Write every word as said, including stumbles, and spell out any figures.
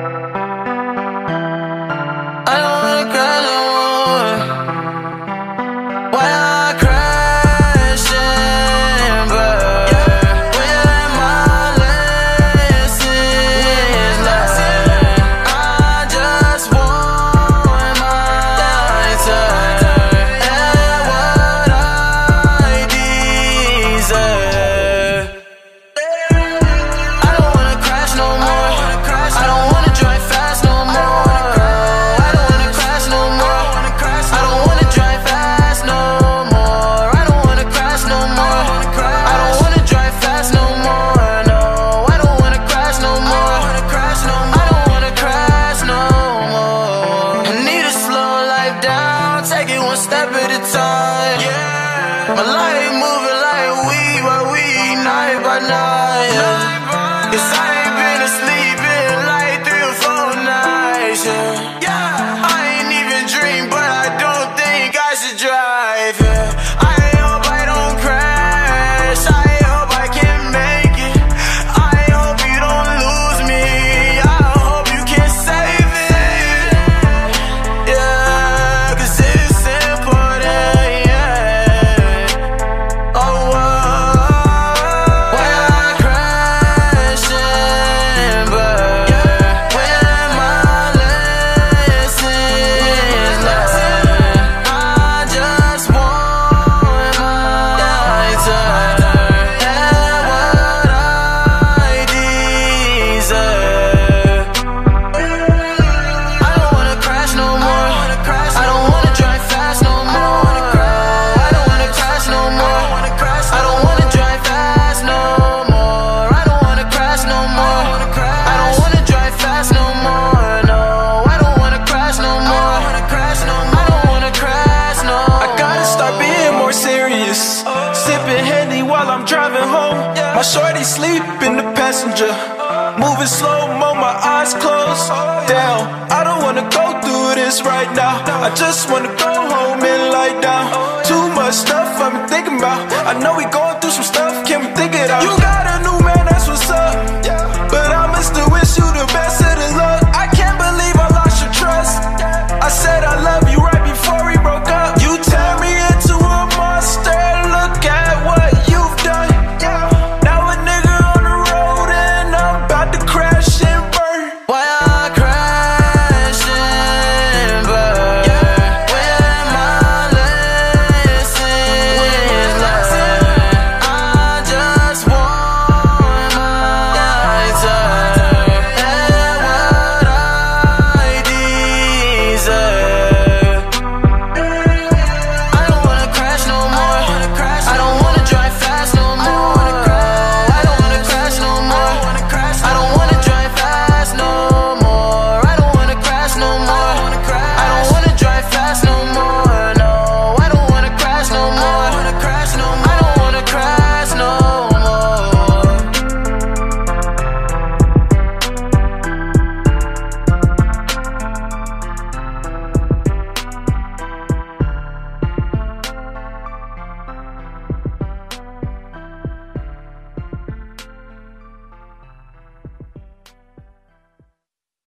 I don't wanna cry no more. Why I crashing, but we learn my lessons learned. I just want my turn and what I deserve. I don't wanna crash no more. I don't wanna drive fast no more. I don't wanna crash no more. I don't wanna drive fast no more. I don't wanna crash no more. I don't wanna drive fast no more. No, I don't wanna crash no more. I don't wanna crash no more. I need to slow life down, take it one step at a time. My life moving like we, while we night by night. Cause I ain't been asleep in like three or four nights. Yeah, I ain't even dream, but I don't think I should drive. Yeah, I hope I don't crash. I hope I can make it. I hope you don't lose me. I hope you can save it. Yeah, cause it's important. Yeah. Oh, whoa. Why I crashing, but when my lessons learned. I just want my turn and what I deserve. I don't wanna crash no more. I don't wanna drive fast no more. I don't wanna crash no more. I don't wanna drive fast no more. I don't wanna crash no more. I don't wanna drive fast no more. No, I don't wanna crash no more. I don't wanna crash no more. I gotta start being more serious. Sipping Henny while I'm driving home. My shorty sleep in the passenger. Moving slow-mo, my eyes closed. Damn, I don't wanna go through this right now. I just wanna go home and lie down. Too much stuff I'm thinking about. I know we going through some stuff, can we think it out?